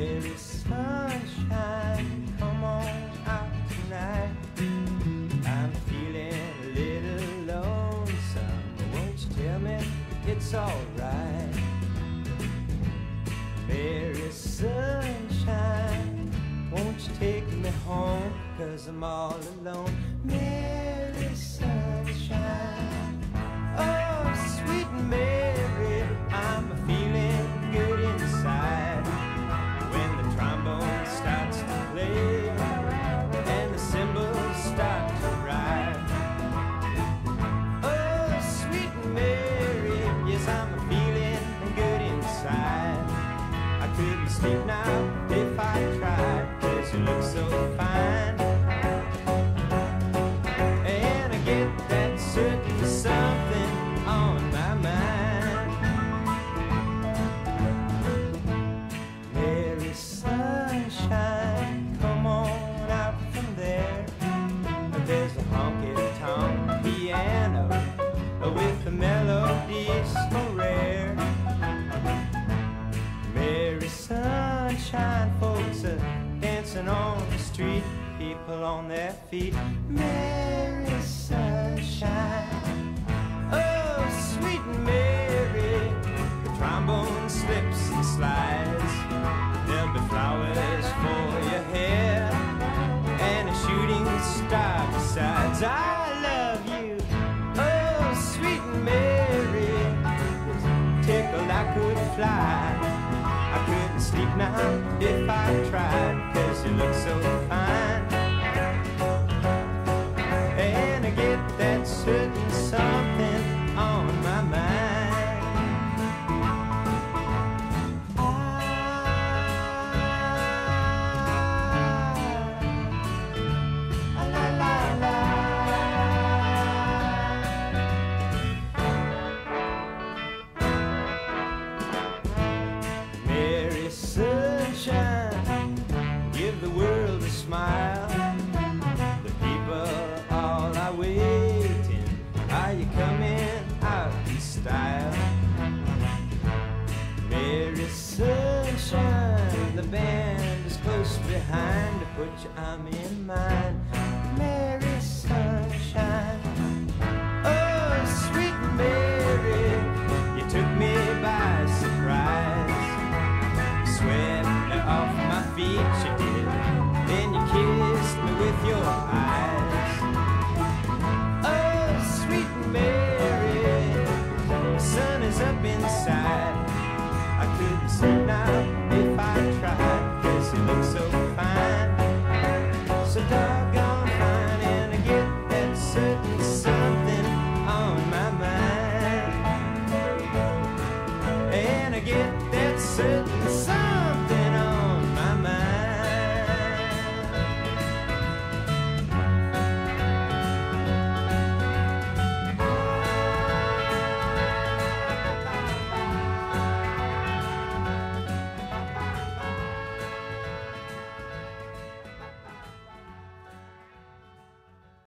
Mary Sunshine, come on out tonight. I'm feeling a little lonesome. Won't you tell me it's alright? Mary Sunshine, won't you take me home? 'Cause I'm all alone. Mary Sunshine, oh sweet Mary, I'm feeling good inside. When the trombone starts to play and the cymbals start to ride. Oh sweet Mary, yes I'm feeling good inside. I couldn't sleep now if I tried, 'cause you look so fine. And I get that certain something on my mind. Mary Sunshine, come on out from there. There's a honky tonk piano with the melodies so rare. Mary Sunshine, folks are dancing on the street, people on their feet. Mary Sunshine, oh sweet Mary, the trombone slips and slides. There'll be flowers for your hair and a shooting star besides. I love you, oh sweet Mary, tickled I could fly. I couldn't sleep now if I tried, 'cause you look so fine. And I get that certain something on my mind. La la la. Mary Sunshine, give the world a smile. The people all are waiting. Are you coming out in style? Mary Sunshine, the band is close behind to put your arm in mine. Mary Sunshine, oh sweet Mary, you took me by surprise. Swept me off my feet, you did. Then you kissed me with your eyes. Oh sweet Mary, the sun is up inside. I couldn't sleep now if I tried, 'cause you look so fine. So doggone fine, and I get that certain something on my mind. And I get that certain